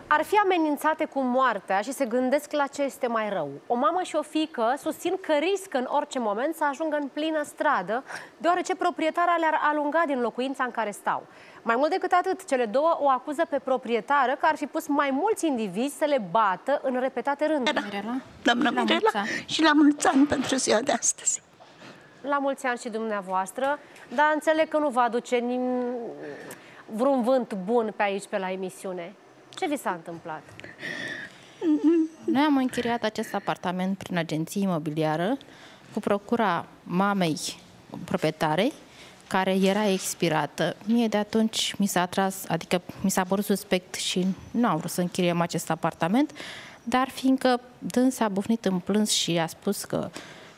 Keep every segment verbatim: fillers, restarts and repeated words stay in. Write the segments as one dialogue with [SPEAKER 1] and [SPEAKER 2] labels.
[SPEAKER 1] ar fi amenințate cu moartea și se gândesc la ce este mai rău. O mamă și o fiică susțin că riscă în orice moment să ajungă în plină stradă, deoarece proprietara le-ar alunga din locuința în care stau. Mai mult decât atât, cele două o acuză pe proprietară că ar fi pus mai mulți indivizi să le bată în repetate rânduri.
[SPEAKER 2] Doamna Mirela, și la mulți ani pentru ziua de astăzi.
[SPEAKER 1] La mulți ani și dumneavoastră, dar înțeleg că nu vă aduce vreun vânt bun pe aici, pe la emisiune. Ce vi s-a întâmplat?
[SPEAKER 3] Noi am închiriat acest apartament prin agenție imobiliară cu procura mamei proprietarei, care era expirată. Mie de atunci mi s-a atras, adică mi s-a părut suspect și nu am vrut să închiriem acest apartament, dar fiindcă dânsa a bufnit în plâns și a spus că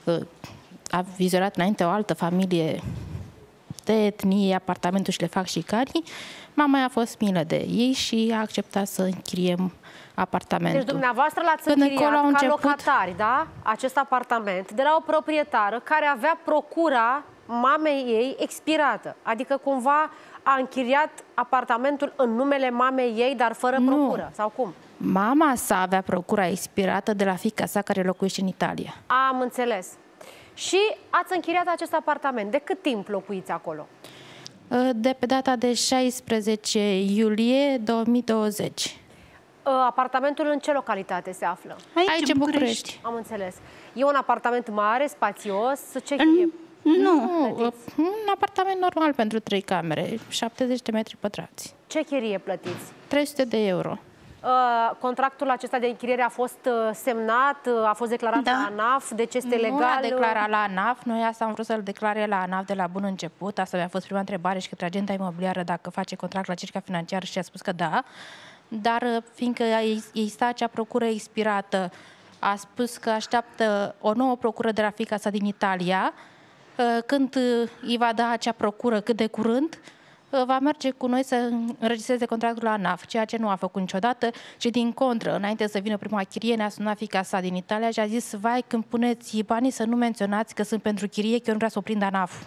[SPEAKER 3] a vizionat înainte o altă familie de etnie, apartamentul și le fac șicanii, mama a fost milă de ei și a acceptat să închiriem apartamentul.
[SPEAKER 1] Deci dumneavoastră l-ați închiriat ca început... locatari, da? Acest apartament de la o proprietară care avea procura mamei ei expirată. Adică cumva a închiriat apartamentul în numele mamei ei, dar fără
[SPEAKER 3] nu.
[SPEAKER 1] procură, sau cum?
[SPEAKER 3] Mama sa avea procura expirată de la fiica sa care locuiește în Italia.
[SPEAKER 1] Am înțeles. Și ați închiriat acest apartament. De cât timp locuiți acolo?
[SPEAKER 3] De pe data de șaisprezece iulie două mii douăzeci.
[SPEAKER 1] Apartamentul în ce localitate se află?
[SPEAKER 3] Aici, Aici în București.
[SPEAKER 1] Am înțeles. E un apartament mare, spațios? Ce chirie?
[SPEAKER 3] Nu, un apartament normal pentru trei camere, șaptezeci de metri pătrați.
[SPEAKER 1] Ce chirie plătiți?
[SPEAKER 3] trei sute de euro.
[SPEAKER 1] Uh, contractul acesta de închiriere a fost uh, semnat, uh, a fost declarat da. la ANAF, deci este legal?
[SPEAKER 3] Nu a declarat la ANAF, noi asta am vrut să-l declare la ANAF de la bun început, asta mi-a fost prima întrebare și către agenta imobiliară dacă face contract la Cerca Financiară și a spus că da, dar fiindcă exista acea procură expirată, a spus că așteaptă o nouă procură de la fiica sa din Italia, când îi va da acea procură cât de curând, va merge cu noi să înregistreze contractul la ANAF, ceea ce nu a făcut niciodată și din contră, înainte să vină prima chirie, ne-a sunat fiica sa din Italia și a zis, vai, când puneți banii să nu menționați că sunt pentru chirie, că eu nu vreau să o prind ANAF.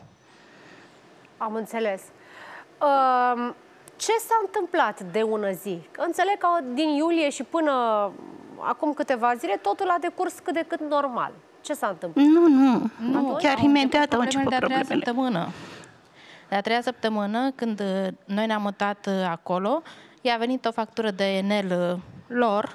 [SPEAKER 1] Am înțeles. Uh, ce s-a întâmplat de ună zi? Înțeleg că din iulie și până acum câteva zile totul a decurs cât de cât normal. Ce s-a întâmplat?
[SPEAKER 2] Nu, nu, nu. Chiar
[SPEAKER 3] au
[SPEAKER 2] imediat au început
[SPEAKER 3] de a treia
[SPEAKER 2] problemele.
[SPEAKER 3] Săptămână. De a treia săptămână, când noi ne-am mutat acolo, i-a venit o factură de Enel lor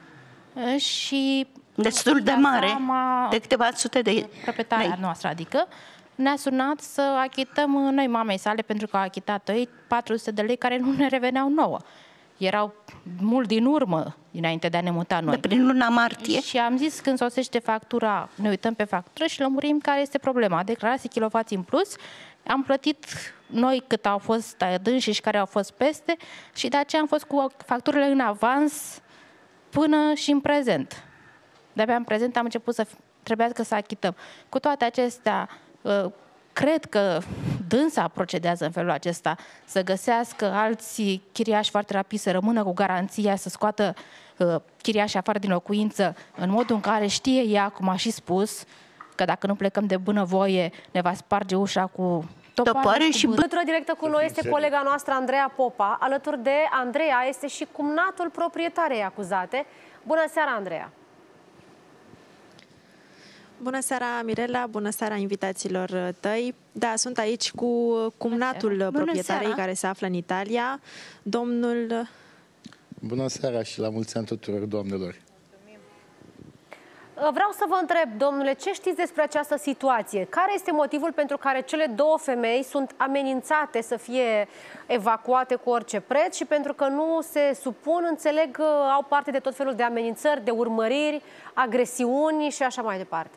[SPEAKER 3] și...
[SPEAKER 2] Destul de mare, de câteva sute de
[SPEAKER 3] proprietatea noastră, adică, ne-a sunat să achităm noi mamei sale, pentru că au achitat ei patru sute de lei care nu ne reveneau nouă. Erau mult din urmă, înainte de a ne muta noi.
[SPEAKER 2] De prin luna martie.
[SPEAKER 3] Și am zis, când sosește factura, ne uităm pe factură și lămurim care este problema. Declarații kilovați în plus, am plătit noi cât au fost adânși și care au fost peste și de aceea am fost cu facturile în avans până și în prezent. De-abia în prezent am început să trebuiască să achităm. Cu toate acestea, cred că dânsa procedează în felul acesta, să găsească alți chiriași foarte rapid, să rămână cu garanția, să scoată uh, chiriașii afară din locuință, în modul în care știe ea, cum a și spus, că dacă nu plecăm de bunăvoie, ne va sparge ușa cu topoare,
[SPEAKER 2] topoare și
[SPEAKER 3] cu
[SPEAKER 1] Alături directă cu noi este colega noastră, Andreea Popa. Alături de Andreea este și cumnatul proprietarei acuzate. Bună seara, Andreea!
[SPEAKER 4] Bună seara, Mirela, bună seara invitațiilor tăi. Da, sunt aici cu cumnatul proprietarei care se află în Italia, domnul...
[SPEAKER 5] Bună seara și la mulți ani tuturor, doamnelor.
[SPEAKER 1] Vreau să vă întreb, domnule, ce știți despre această situație? Care este motivul pentru care cele două femei sunt amenințate să fie evacuate cu orice preț și pentru că nu se supun, înțeleg, au parte de tot felul de amenințări, de urmăriri, agresiuni și așa mai departe?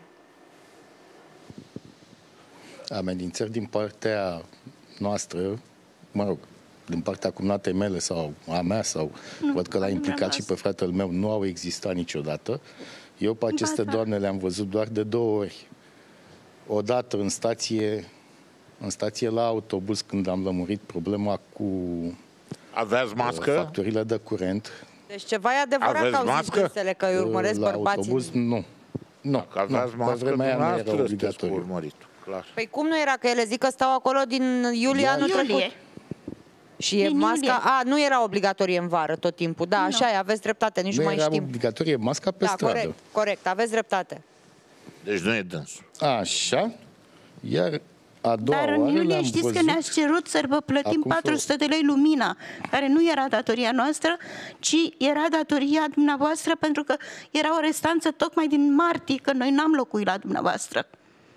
[SPEAKER 5] Amenințări din partea noastră, mă rog, din partea cumnatei mele sau a mea, sau nu, văd că l-a implicat și pe fratele meu, nu au existat niciodată. Eu pe aceste doamne le-am văzut doar de două ori. Odată în stație, în stație la autobuz, când am lămurit problema cu
[SPEAKER 6] Aveați mască?
[SPEAKER 5] facturile de curent.
[SPEAKER 7] Deci ceva e adevărat.
[SPEAKER 6] Aveți
[SPEAKER 7] că au
[SPEAKER 6] mască?
[SPEAKER 7] zis dânsele că îi urmăresc
[SPEAKER 5] la
[SPEAKER 7] bărbații.
[SPEAKER 5] autobuz, nu. Nu,
[SPEAKER 6] Dacă aveați
[SPEAKER 5] nu.
[SPEAKER 6] mască,
[SPEAKER 5] Pe vremea aia nu era
[SPEAKER 6] dumneavoastră sunteți
[SPEAKER 5] obligatoriu.
[SPEAKER 6] urmărit. Clar.
[SPEAKER 7] Păi cum nu era? Că ele zic că stau acolo din iulie
[SPEAKER 5] Ia,
[SPEAKER 7] anul
[SPEAKER 2] iulie.
[SPEAKER 7] trecut. Și e
[SPEAKER 2] Din
[SPEAKER 7] masca...
[SPEAKER 2] iulie.
[SPEAKER 7] A, nu era obligatorie în vară tot timpul. Da, așa e, aveți dreptate, nici nu
[SPEAKER 5] Nu
[SPEAKER 7] mai
[SPEAKER 5] era
[SPEAKER 7] știm.
[SPEAKER 5] obligatorie masca pe
[SPEAKER 7] Da,
[SPEAKER 5] stradă.
[SPEAKER 7] corect, corect, aveți dreptate.
[SPEAKER 6] Deci nu e dânsul.
[SPEAKER 5] Așa, iar a doua
[SPEAKER 2] Dar în
[SPEAKER 5] oară
[SPEAKER 2] iulie
[SPEAKER 5] le-am
[SPEAKER 2] știți
[SPEAKER 5] văzut...
[SPEAKER 2] că ne-ați cerut să vă plătim
[SPEAKER 5] Acum
[SPEAKER 2] patru sute de lei lumina, care nu era datoria noastră, ci era datoria dumneavoastră, pentru că era o restanță tocmai din martie, că noi n-am locuit la dumneavoastră.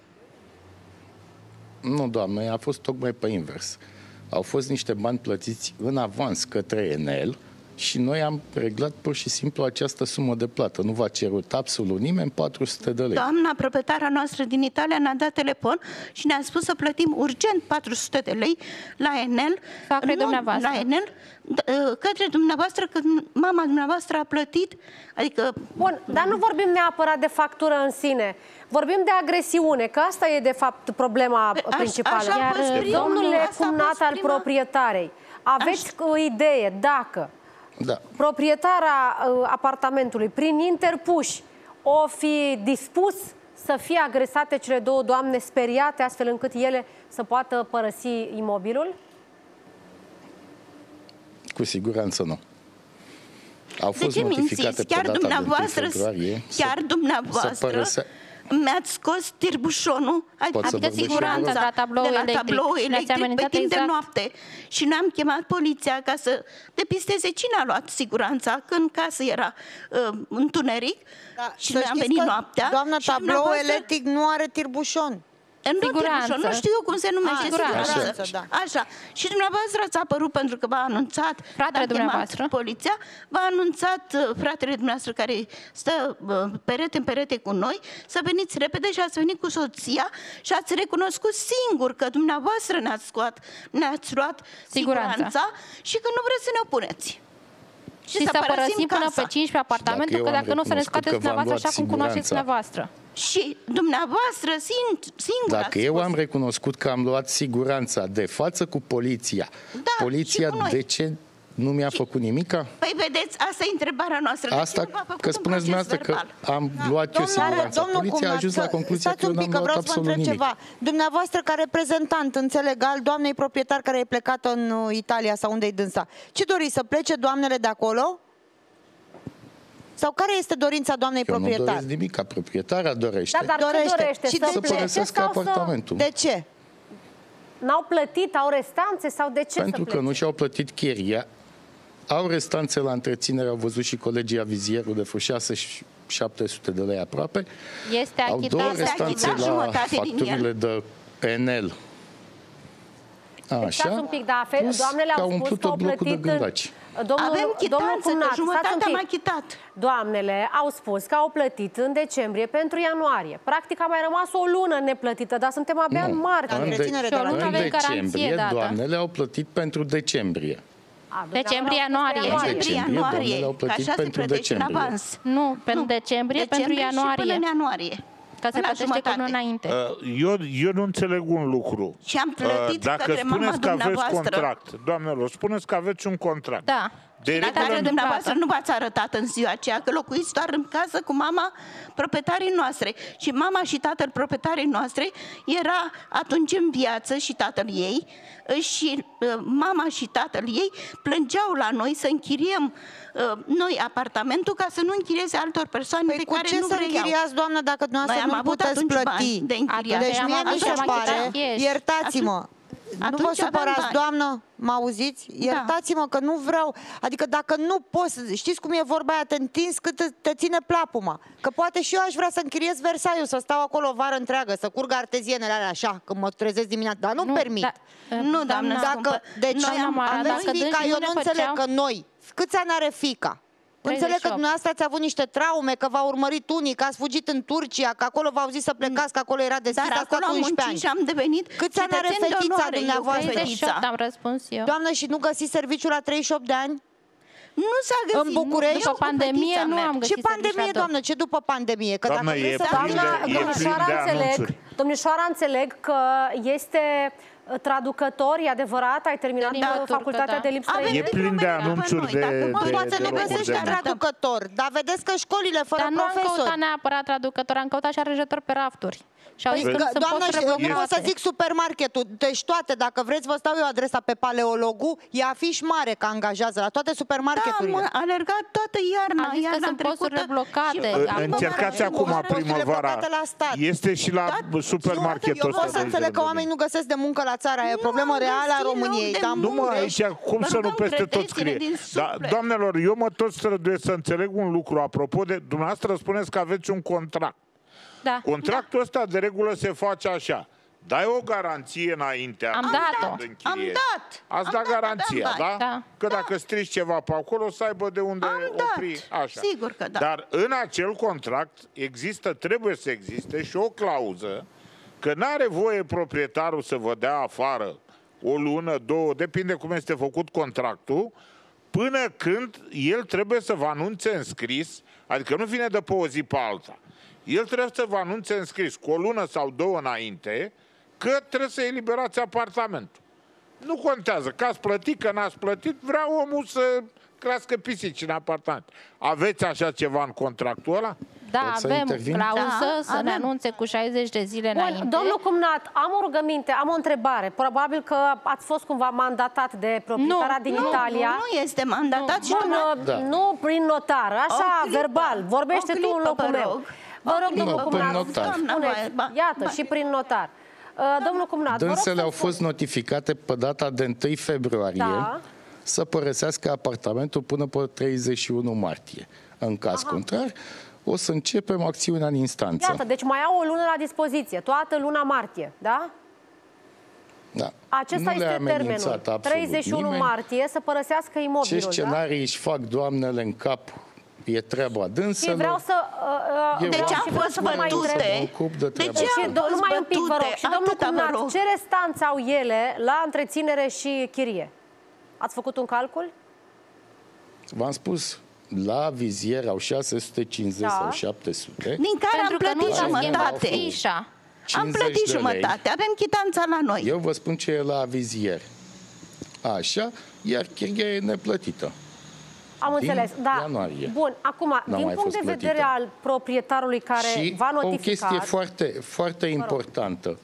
[SPEAKER 5] Nu, doamne, a fost tocmai pe invers. Au fost niște bani plătiți în avans către Enel și noi am reglat pur și simplu această sumă de plată. Nu v-a cerut absolut nimeni patru sute de lei.
[SPEAKER 2] Doamna proprietara noastră din Italia ne-a dat telefon și ne-a spus să plătim urgent patru sute de lei la Enel.
[SPEAKER 3] Către
[SPEAKER 2] Nu,
[SPEAKER 3] dumneavoastră.
[SPEAKER 2] La Enel, către dumneavoastră, că mama dumneavoastră a plătit, adică...
[SPEAKER 1] Bun, dar nu vorbim neapărat de factură în sine. Vorbim de agresiune, că asta e de fapt problema
[SPEAKER 2] Aș-
[SPEAKER 1] principală.
[SPEAKER 2] așa a
[SPEAKER 1] Iar,
[SPEAKER 2] fost prima-
[SPEAKER 1] domnule
[SPEAKER 2] asta a
[SPEAKER 1] cumnat
[SPEAKER 2] fost
[SPEAKER 1] al
[SPEAKER 2] prima-
[SPEAKER 1] proprietarei, aveți o idee dacă
[SPEAKER 5] Da.
[SPEAKER 1] proprietara uh, apartamentului, prin interpuși, o fi dispus să fie agresate cele două doamne speriate, astfel încât ele să poată părăsi imobilul?
[SPEAKER 5] Cu siguranță nu. Au
[SPEAKER 2] De
[SPEAKER 5] fost
[SPEAKER 2] ce
[SPEAKER 5] notificate
[SPEAKER 2] mințiți?
[SPEAKER 5] pe
[SPEAKER 2] Chiar
[SPEAKER 5] data de întâi
[SPEAKER 2] dumneavoastră,
[SPEAKER 5] februarie
[SPEAKER 2] chiar
[SPEAKER 5] să,
[SPEAKER 2] dumneavoastră
[SPEAKER 5] să părăse...
[SPEAKER 2] mi-ați scos tirbușonul,
[SPEAKER 5] Pot să
[SPEAKER 2] adică
[SPEAKER 5] vorbesc și
[SPEAKER 2] siguranța
[SPEAKER 5] eu?
[SPEAKER 3] De la tablou
[SPEAKER 2] de la
[SPEAKER 3] electric.
[SPEAKER 2] tablou
[SPEAKER 3] Și ne-ați
[SPEAKER 2] electric pe
[SPEAKER 3] amenințat
[SPEAKER 2] timp de
[SPEAKER 3] exact.
[SPEAKER 2] noapte. Și ne-am chemat poliția ca să depisteze cine a luat siguranța, că în casă era uh, întuneric
[SPEAKER 7] Da,
[SPEAKER 2] și
[SPEAKER 7] să
[SPEAKER 2] noi am
[SPEAKER 7] știți
[SPEAKER 2] venit
[SPEAKER 7] că,
[SPEAKER 2] noaptea.
[SPEAKER 7] doamna,
[SPEAKER 2] și
[SPEAKER 7] tablou
[SPEAKER 2] dumneavoastră-
[SPEAKER 7] electric nu are tirbușon.
[SPEAKER 2] Nu,
[SPEAKER 3] Siguranță.
[SPEAKER 2] tirbușon, nu știu eu cum se numește.
[SPEAKER 7] A,
[SPEAKER 2] siguranță.
[SPEAKER 7] siguranță, da.
[SPEAKER 2] Așa. Și dumneavoastră ați apărut pentru că v-a anunțat
[SPEAKER 3] Fratele
[SPEAKER 2] v-a chemat
[SPEAKER 3] dumneavoastră.
[SPEAKER 2] poliția, v-a anunțat uh, fratele dumneavoastră care stă uh, perete în perete cu noi să veniți repede și ați venit cu soția și ați recunoscut singur că dumneavoastră ne-ați luat, ne-ați luat
[SPEAKER 3] Siguranța.
[SPEAKER 2] siguranța și că nu vreți să ne opuneți.
[SPEAKER 3] Și să părăsim până pe cincisprezece apartamentul,
[SPEAKER 5] eu
[SPEAKER 3] că
[SPEAKER 5] am
[SPEAKER 3] dacă nu o să ne
[SPEAKER 5] recunoscut
[SPEAKER 3] scoateți
[SPEAKER 5] că v-am
[SPEAKER 3] dumneavoastră
[SPEAKER 5] luat
[SPEAKER 3] așa cum cunoașteți
[SPEAKER 5] siguranța.
[SPEAKER 3] dumneavoastră.
[SPEAKER 2] Și dumneavoastră sin- singur
[SPEAKER 5] Dacă
[SPEAKER 2] ați
[SPEAKER 5] eu
[SPEAKER 2] spus.
[SPEAKER 5] am recunoscut că am luat siguranța de față cu poliția,
[SPEAKER 2] Da,
[SPEAKER 5] poliția
[SPEAKER 2] și cu noi.
[SPEAKER 5] de ce nu mi-a făcut nimica?
[SPEAKER 2] Păi vedeți, asta e întrebarea noastră. De ce
[SPEAKER 5] Asta
[SPEAKER 2] nu v-a făcut
[SPEAKER 5] că
[SPEAKER 2] un
[SPEAKER 5] spuneți
[SPEAKER 2] proces
[SPEAKER 5] dumneavoastră că
[SPEAKER 2] verbal?
[SPEAKER 5] am luat eu
[SPEAKER 7] Domnul-
[SPEAKER 5] siguranța.
[SPEAKER 7] domnul
[SPEAKER 5] Poliția a
[SPEAKER 7] Cumnat,
[SPEAKER 5] ajuns la
[SPEAKER 7] să-
[SPEAKER 5] concluzia
[SPEAKER 7] stați
[SPEAKER 5] că eu
[SPEAKER 7] un pic,
[SPEAKER 5] n-am
[SPEAKER 7] că
[SPEAKER 5] luat
[SPEAKER 7] vreau să vă
[SPEAKER 5] absolut
[SPEAKER 7] întreb
[SPEAKER 5] nimic.
[SPEAKER 7] ceva. Dumneavoastră, ca reprezentant, înțeleg, al doamnei proprietar care e plecată în uh, Italia sau unde-i dânsa, ce doriți, să plece doamnele de acolo? Sau care este dorința doamnei
[SPEAKER 5] Eu nu
[SPEAKER 7] proprietar?
[SPEAKER 5] doresc nimic, ca proprietara dorește.
[SPEAKER 1] Da, dar
[SPEAKER 7] Dorește.
[SPEAKER 1] ce dorește?
[SPEAKER 7] Și
[SPEAKER 1] să
[SPEAKER 7] de
[SPEAKER 5] să
[SPEAKER 7] ce?
[SPEAKER 5] părăsească
[SPEAKER 1] sau să-
[SPEAKER 5] apartamentul.
[SPEAKER 7] De ce?
[SPEAKER 1] N-au plătit, au restanțe sau de ce
[SPEAKER 5] Pentru
[SPEAKER 1] să
[SPEAKER 5] că nu
[SPEAKER 1] plece?
[SPEAKER 5] și-au plătit chiria, au restanțe la întreținere, au văzut și colegii avizierul de vreo șase șapte sute de lei aproape.
[SPEAKER 3] Este
[SPEAKER 5] Au două
[SPEAKER 3] achitat.
[SPEAKER 2] Este
[SPEAKER 5] restanțe
[SPEAKER 2] achitat
[SPEAKER 5] la
[SPEAKER 2] jumătate din
[SPEAKER 5] facturile de Enel.
[SPEAKER 1] Deci stați un pic, da, fe-
[SPEAKER 5] Plus
[SPEAKER 1] doamnele
[SPEAKER 5] că
[SPEAKER 1] au
[SPEAKER 5] au
[SPEAKER 1] spus
[SPEAKER 5] umplut
[SPEAKER 1] că au
[SPEAKER 5] blocul de
[SPEAKER 1] plătit... în-
[SPEAKER 5] gândaci.
[SPEAKER 1] Domnul,
[SPEAKER 2] Avem
[SPEAKER 1] domnul
[SPEAKER 2] chitanță, că
[SPEAKER 1] Cumnat, stați un
[SPEAKER 2] jumătate am
[SPEAKER 1] pic.
[SPEAKER 2] achitat.
[SPEAKER 1] Doamnele au spus că au plătit în decembrie pentru ianuarie. Practic a mai rămas o lună neplătită, dar suntem abia în martie.
[SPEAKER 7] În
[SPEAKER 5] În, de-
[SPEAKER 7] întreținere
[SPEAKER 3] Și o
[SPEAKER 7] de la
[SPEAKER 3] lună
[SPEAKER 5] în
[SPEAKER 3] avem garanție
[SPEAKER 5] decembrie,
[SPEAKER 3] dată.
[SPEAKER 5] doamnele au plătit pentru decembrie.
[SPEAKER 1] A,
[SPEAKER 3] Decembrie,
[SPEAKER 1] dumneavoastră au spus
[SPEAKER 3] ianuarie.
[SPEAKER 1] că
[SPEAKER 2] Decembrie,
[SPEAKER 5] decembrie,
[SPEAKER 2] ianuarie,
[SPEAKER 5] doamnele au
[SPEAKER 2] că
[SPEAKER 5] plătit
[SPEAKER 2] așa se
[SPEAKER 5] pentru
[SPEAKER 2] plătește în
[SPEAKER 5] decembrie.
[SPEAKER 2] avans.
[SPEAKER 3] Nu, pentru
[SPEAKER 2] Nu,
[SPEAKER 3] decembrie, pentru
[SPEAKER 2] și până
[SPEAKER 3] ianuarie.
[SPEAKER 2] în ianuarie.
[SPEAKER 3] Ca se
[SPEAKER 2] Până la
[SPEAKER 3] plătește cu
[SPEAKER 2] jumătate.
[SPEAKER 3] lună înainte.
[SPEAKER 6] Uh, Eu, eu nu înțeleg un lucru.
[SPEAKER 2] Și am plătit
[SPEAKER 6] Dacă
[SPEAKER 2] către mama
[SPEAKER 6] spuneți că aveți
[SPEAKER 2] dumneavoastră.
[SPEAKER 6] contract, doamnelor, spuneți că aveți un contract.
[SPEAKER 3] Da.
[SPEAKER 6] De
[SPEAKER 3] Și
[SPEAKER 6] regulă-
[SPEAKER 3] data
[SPEAKER 2] Dar
[SPEAKER 3] de
[SPEAKER 2] dumneavoastră
[SPEAKER 3] plată.
[SPEAKER 2] nu v-ați arătat în ziua aceea, că locuiți doar în casă cu mama proprietarii noastre. Și mama și tatăl proprietarii noastre era atunci în viață și tatăl ei și uh, mama și tatăl ei plângeau la noi să închiriem uh, noi apartamentul ca să nu închirieze altor persoane
[SPEAKER 7] Păi
[SPEAKER 2] pe
[SPEAKER 7] cu
[SPEAKER 2] care
[SPEAKER 7] ce
[SPEAKER 2] nu
[SPEAKER 7] să
[SPEAKER 2] vreau.
[SPEAKER 7] închiriați, doamnă, dacă
[SPEAKER 2] Noi
[SPEAKER 7] dumneavoastră
[SPEAKER 2] am
[SPEAKER 7] nu
[SPEAKER 2] avut
[SPEAKER 7] puteți
[SPEAKER 2] atunci
[SPEAKER 7] plăti?
[SPEAKER 2] bani de închiriat.
[SPEAKER 7] Deci
[SPEAKER 3] am
[SPEAKER 7] mie
[SPEAKER 3] avut
[SPEAKER 7] mi se
[SPEAKER 3] bani
[SPEAKER 7] pare,
[SPEAKER 3] de cash.
[SPEAKER 7] iertați-mă, nu
[SPEAKER 2] Atunci
[SPEAKER 7] vă
[SPEAKER 2] aveam
[SPEAKER 7] supărați,
[SPEAKER 2] bani.
[SPEAKER 7] doamnă, mă auziți? Iertați-mă că nu vreau, adică dacă nu poți, știți cum e vorba aia, te întinzi cât te- te ține plapuma. Că poate și eu aș vrea să închiriez Versailles, să stau acolo o vară întreagă, să curg artezienele alea așa, când mă trezesc dimineața, dar nu-mi permit.
[SPEAKER 3] da,
[SPEAKER 2] Nu, doamnă,
[SPEAKER 3] doamna-
[SPEAKER 2] scumpă.
[SPEAKER 7] Dacă, deci
[SPEAKER 2] Noi am-
[SPEAKER 3] Mara,
[SPEAKER 7] aveți
[SPEAKER 3] dacă
[SPEAKER 7] fiica,
[SPEAKER 3] dânsii
[SPEAKER 7] eu
[SPEAKER 3] nu
[SPEAKER 7] nu
[SPEAKER 3] ne
[SPEAKER 7] înțeleg
[SPEAKER 3] făceau-
[SPEAKER 7] că noi, câți ani are fiica?
[SPEAKER 3] treizeci și
[SPEAKER 7] Înțeleg că
[SPEAKER 3] opt.
[SPEAKER 7] dumneavoastră ați avut niște traume, că v-au urmărit unii, că ați fugit în Turcia, că acolo v-au zis să plecați, că acolo era deschis,
[SPEAKER 2] Dar
[SPEAKER 7] asta
[SPEAKER 2] acolo
[SPEAKER 7] cu
[SPEAKER 2] am
[SPEAKER 7] unsprezece
[SPEAKER 2] muncit
[SPEAKER 7] ani.
[SPEAKER 2] și am devenit
[SPEAKER 7] Câți ani are
[SPEAKER 2] cetățen de
[SPEAKER 7] fetița
[SPEAKER 2] onoare, eu
[SPEAKER 7] dumneavoastră?
[SPEAKER 2] cu
[SPEAKER 3] treizeci și opt
[SPEAKER 2] fetița.
[SPEAKER 3] am răspuns eu.
[SPEAKER 7] Doamnă, și nu găsiți serviciu la treizeci și opt de ani?
[SPEAKER 2] Nu s-a găsit.
[SPEAKER 7] În București?
[SPEAKER 2] Eu
[SPEAKER 3] După
[SPEAKER 2] cu
[SPEAKER 3] pandemie
[SPEAKER 2] fetița
[SPEAKER 3] nu
[SPEAKER 2] merg.
[SPEAKER 3] am
[SPEAKER 7] Ce
[SPEAKER 3] găsit
[SPEAKER 7] pandemie,
[SPEAKER 3] serviciu la
[SPEAKER 7] doamnă? Ce după pandemie? Că
[SPEAKER 6] Doamnă,
[SPEAKER 7] dacă
[SPEAKER 6] e
[SPEAKER 7] vreți să
[SPEAKER 6] plin
[SPEAKER 1] Doamna,
[SPEAKER 6] de- e plin
[SPEAKER 1] domnișoara,
[SPEAKER 6] de
[SPEAKER 1] înțeleg,
[SPEAKER 6] anunțuri.
[SPEAKER 1] domnișoara, înțeleg că este uh, traducător, e adevărat? Ai terminat
[SPEAKER 3] De limbă
[SPEAKER 1] uh,
[SPEAKER 3] turcă,
[SPEAKER 1] facultatea
[SPEAKER 3] da.
[SPEAKER 1] de limbi
[SPEAKER 2] Avem
[SPEAKER 1] străine?
[SPEAKER 6] E plin de
[SPEAKER 2] numere pe
[SPEAKER 6] anunțuri
[SPEAKER 2] noi,
[SPEAKER 6] de,
[SPEAKER 2] dacă
[SPEAKER 6] de,
[SPEAKER 7] Mă,
[SPEAKER 6] de,
[SPEAKER 7] poate ne
[SPEAKER 6] locuri de
[SPEAKER 7] găsește
[SPEAKER 6] muncă.
[SPEAKER 7] traducător, dar vedeți că școlile fără
[SPEAKER 3] Dar nu am
[SPEAKER 7] profesori.
[SPEAKER 3] căutat neapărat traducător, am căutat și aranjător pe rafturi. Și au zis că nu se
[SPEAKER 7] Doamna,
[SPEAKER 3] pot
[SPEAKER 7] și- cum o să
[SPEAKER 3] reblocate.
[SPEAKER 7] zic supermarketul, deci toate, dacă vreți vă stau eu adresa pe Paleologu, e afiș mare că angajează la toate
[SPEAKER 2] Da,
[SPEAKER 7] supermarketurile.
[SPEAKER 2] am alergat toată iarna,
[SPEAKER 3] Am zis că
[SPEAKER 2] iarna
[SPEAKER 3] sunt posturi
[SPEAKER 2] trecută.
[SPEAKER 3] reblocate.
[SPEAKER 2] și-
[SPEAKER 3] Acum
[SPEAKER 6] Încercați
[SPEAKER 7] Acum
[SPEAKER 6] acum
[SPEAKER 7] are posturile
[SPEAKER 6] primăvara.
[SPEAKER 7] blocate la stat.
[SPEAKER 6] Este și la
[SPEAKER 2] Da,
[SPEAKER 6] supermarketul
[SPEAKER 7] Eu pot
[SPEAKER 6] ăsta
[SPEAKER 7] să
[SPEAKER 6] de
[SPEAKER 7] înțeleg că
[SPEAKER 6] aici,
[SPEAKER 7] oamenii nu găsesc de muncă la țară, e o
[SPEAKER 2] Nu
[SPEAKER 7] problemă
[SPEAKER 2] am
[SPEAKER 7] reală a
[SPEAKER 2] găsit
[SPEAKER 7] României.
[SPEAKER 2] loc de
[SPEAKER 7] Dar
[SPEAKER 6] Nu mă,
[SPEAKER 7] Mureș-
[SPEAKER 6] aici cum
[SPEAKER 2] Vă
[SPEAKER 6] să nu
[SPEAKER 2] rugăm,
[SPEAKER 6] peste tot
[SPEAKER 2] credeți-ne
[SPEAKER 6] scrie.
[SPEAKER 2] din
[SPEAKER 6] Da,
[SPEAKER 2] suflet.
[SPEAKER 6] doamnelor, eu mă tot străduiesc să înțeleg un lucru apropo de... Dumneavoastră spuneți că aveți un contract.
[SPEAKER 3] Da.
[SPEAKER 6] Contractul ăsta de regulă se face așa. Dai o garanție înainte.
[SPEAKER 3] Am dat-o.
[SPEAKER 6] când
[SPEAKER 2] Am
[SPEAKER 6] închiriezi.
[SPEAKER 2] dat.
[SPEAKER 6] Ați
[SPEAKER 2] Am
[SPEAKER 6] dat
[SPEAKER 2] dat,
[SPEAKER 6] garanția,
[SPEAKER 2] aveam
[SPEAKER 6] da?
[SPEAKER 3] bani. Da.
[SPEAKER 6] Că dacă strici ceva pe acolo, să aibă de unde
[SPEAKER 2] Am dat.
[SPEAKER 6] opri. Așa.
[SPEAKER 2] Sigur că da.
[SPEAKER 6] Dar în acel contract există, trebuie să existe și o clauză că n-are voie proprietarul să vă dea afară o lună, două, depinde cum este făcut contractul, până când el trebuie să vă anunțe în scris, adică nu vine de pe o zi pe alta. El trebuie să vă anunțe în scris cu o lună sau două înainte că trebuie să eliberați apartamentul. Nu contează că ați plătit, că n-ați plătit, vrea omul să crească pisici în apartament. Aveți așa ceva în contractul ăla?
[SPEAKER 3] Da,
[SPEAKER 5] Pot să
[SPEAKER 3] avem
[SPEAKER 5] intervin?
[SPEAKER 3] clauză
[SPEAKER 2] Da,
[SPEAKER 3] să ne
[SPEAKER 2] avem.
[SPEAKER 3] anunțe cu șaizeci de zile
[SPEAKER 1] Bun,
[SPEAKER 3] înainte.
[SPEAKER 1] domnul Cumnat, am o rugăminte, am o întrebare. Probabil că ați fost cumva mandatat de proprietara
[SPEAKER 3] Nu,
[SPEAKER 1] din
[SPEAKER 2] Nu,
[SPEAKER 1] Italia.
[SPEAKER 2] nu este mandatat și
[SPEAKER 1] Bun,
[SPEAKER 2] nu-
[SPEAKER 1] uh,
[SPEAKER 5] Da.
[SPEAKER 1] nu prin notar, așa,
[SPEAKER 2] O clipă,
[SPEAKER 1] verbal. Vorbește
[SPEAKER 2] o
[SPEAKER 1] tu în
[SPEAKER 2] clipă,
[SPEAKER 1] locul
[SPEAKER 2] vă
[SPEAKER 1] meu.
[SPEAKER 2] rog.
[SPEAKER 1] Vă
[SPEAKER 2] O
[SPEAKER 1] rog,
[SPEAKER 2] clipă,
[SPEAKER 1] domnul
[SPEAKER 5] prin
[SPEAKER 1] Cumnat,
[SPEAKER 5] notar.
[SPEAKER 2] Doamna
[SPEAKER 1] spuneți.
[SPEAKER 2] Baie, ba-
[SPEAKER 1] Iată,
[SPEAKER 2] ba-
[SPEAKER 1] și prin notar. Uh, Domnul Cumnat, vă rog
[SPEAKER 5] Dânsele
[SPEAKER 1] să
[SPEAKER 5] au fost notificate pe data de întâi februarie
[SPEAKER 1] Da.
[SPEAKER 5] să părăsească apartamentul până pe treizeci și unu martie. În caz contrar, o să începem acțiunea în instanță.
[SPEAKER 1] Iată, deci mai au o lună la dispoziție, toată luna martie, da?
[SPEAKER 5] Da.
[SPEAKER 1] Acesta
[SPEAKER 5] Nu le-a
[SPEAKER 1] este
[SPEAKER 5] amenințat
[SPEAKER 1] termenul.
[SPEAKER 5] absolut
[SPEAKER 1] treizeci și unu
[SPEAKER 5] nimeni.
[SPEAKER 1] martie să părăsească imobilul,
[SPEAKER 5] Ce
[SPEAKER 1] da?
[SPEAKER 5] scenarii își fac doamnele în cap e treaba
[SPEAKER 1] Și
[SPEAKER 5] dânselor.
[SPEAKER 1] vreau să... Uh, uh,
[SPEAKER 5] Eu
[SPEAKER 1] vreau
[SPEAKER 2] Deci
[SPEAKER 5] am
[SPEAKER 1] și
[SPEAKER 2] am
[SPEAKER 1] vreau
[SPEAKER 2] fost
[SPEAKER 1] să vă mai întreb.
[SPEAKER 2] bătute.
[SPEAKER 5] Mă ocup de treaba
[SPEAKER 2] Deci
[SPEAKER 5] asta.
[SPEAKER 1] Și, do- numai un pic, vă rog.
[SPEAKER 2] bătute,
[SPEAKER 1] Și domnul
[SPEAKER 2] atâta vă
[SPEAKER 1] Cumnat,
[SPEAKER 2] rog.
[SPEAKER 1] ce restanță au ele la întreținere și chirie? Ați făcut un calcul?
[SPEAKER 5] V-am spus, la vizier au șase sute cincizeci
[SPEAKER 1] Da.
[SPEAKER 5] sau șapte sute.
[SPEAKER 2] Din care am
[SPEAKER 3] Pentru că nu
[SPEAKER 2] plătit
[SPEAKER 3] s-a schimbat
[SPEAKER 2] jumătate.
[SPEAKER 3] fișa.
[SPEAKER 2] Am
[SPEAKER 5] cincizeci
[SPEAKER 2] plătit
[SPEAKER 5] de lei.
[SPEAKER 2] jumătate. Avem chitanța la noi.
[SPEAKER 5] Eu vă spun ce e la vizier. Așa, iar chiria e neplătită.
[SPEAKER 1] Am
[SPEAKER 5] Din
[SPEAKER 1] înțeles, da.
[SPEAKER 5] ianuarie.
[SPEAKER 1] Bun, acum,
[SPEAKER 5] N-a
[SPEAKER 1] din
[SPEAKER 5] mai
[SPEAKER 1] punct
[SPEAKER 5] fost
[SPEAKER 1] de vedere
[SPEAKER 5] plătită.
[SPEAKER 1] al proprietarului care
[SPEAKER 5] Și
[SPEAKER 1] v-a
[SPEAKER 5] o
[SPEAKER 1] notificat...
[SPEAKER 5] chestie foarte, foarte importantă.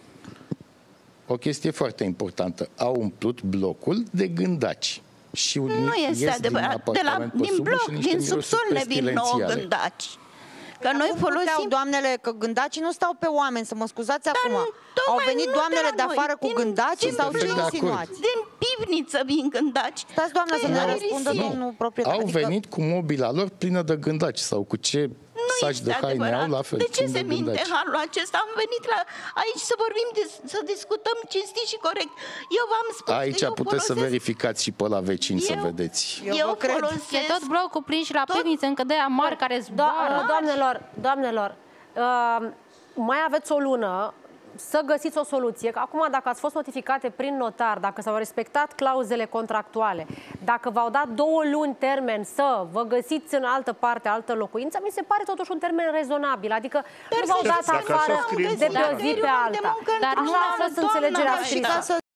[SPEAKER 5] O chestie foarte importantă. Au umplut blocul de gândaci. Și
[SPEAKER 2] Nu este
[SPEAKER 5] ies
[SPEAKER 2] adevărat.
[SPEAKER 5] Din,
[SPEAKER 2] De la,
[SPEAKER 5] apartament pe
[SPEAKER 2] din
[SPEAKER 5] subul
[SPEAKER 2] bloc,
[SPEAKER 5] și niște
[SPEAKER 2] din
[SPEAKER 5] mirosuri
[SPEAKER 2] subsol ne vin nouă
[SPEAKER 5] pestilențiale.
[SPEAKER 2] gândaci. Că noi
[SPEAKER 7] Cum puteau,
[SPEAKER 2] folosim...
[SPEAKER 7] doamnele, că gândacii nu stau pe oameni, să mă scuzați acum.
[SPEAKER 2] nu,
[SPEAKER 7] Au
[SPEAKER 2] tocmai
[SPEAKER 7] venit
[SPEAKER 2] nu de
[SPEAKER 7] doamnele
[SPEAKER 2] la
[SPEAKER 7] de
[SPEAKER 2] noi,
[SPEAKER 7] afară cu
[SPEAKER 2] din-
[SPEAKER 7] gândaci
[SPEAKER 2] din
[SPEAKER 7] sau ce
[SPEAKER 5] perfect de acord.
[SPEAKER 7] insinuați?
[SPEAKER 2] Din pivniță vin gândaci.
[SPEAKER 7] Stați, doamna, să
[SPEAKER 2] Păi,
[SPEAKER 7] ne
[SPEAKER 2] nu,
[SPEAKER 7] răspundă
[SPEAKER 2] nu.
[SPEAKER 7] domnul proprietar.
[SPEAKER 5] Au
[SPEAKER 7] Adică-
[SPEAKER 5] venit cu mobila lor plină de gândaci sau cu ce
[SPEAKER 2] Nu
[SPEAKER 5] saci
[SPEAKER 2] este
[SPEAKER 5] de haine
[SPEAKER 2] adevărat.
[SPEAKER 5] au, la fel.
[SPEAKER 2] De ce
[SPEAKER 5] plin
[SPEAKER 2] se minte
[SPEAKER 5] gândaci.
[SPEAKER 2] halul acesta? Am venit la aici să vorbim, de, să discutăm cinstit și corect. Eu v-am spus
[SPEAKER 5] Aici
[SPEAKER 2] că eu
[SPEAKER 5] puteți să
[SPEAKER 2] folosesc-
[SPEAKER 5] verificați și pe la vecini să
[SPEAKER 2] Eu-
[SPEAKER 5] vedeți.
[SPEAKER 7] Eu
[SPEAKER 2] Eu
[SPEAKER 7] vă cred.
[SPEAKER 2] folosesc...
[SPEAKER 3] E tot blocul prins și la
[SPEAKER 2] Tot-
[SPEAKER 3] pivniță, încă de aia mari care
[SPEAKER 1] Do-
[SPEAKER 3] zboară.
[SPEAKER 1] doamnelor, doamnelor, uh, mai aveți o lună să găsiți o soluție. Că acum, dacă ați fost notificate prin notar, dacă s-au respectat clauzele contractuale, dacă v-au dat două luni termen să vă găsiți în altă parte, altă locuință, mi se pare totuși un termen rezonabil. Adică nu v-au dat
[SPEAKER 6] Dacă așa
[SPEAKER 1] afară
[SPEAKER 6] scrie în
[SPEAKER 1] de pe o zi
[SPEAKER 2] contract.
[SPEAKER 1] pe alta.
[SPEAKER 2] Dar nu
[SPEAKER 1] Așa
[SPEAKER 2] am
[SPEAKER 1] a fost
[SPEAKER 2] doamnă,
[SPEAKER 1] înțelegerea
[SPEAKER 2] dar și
[SPEAKER 1] scrisă.
[SPEAKER 7] ca să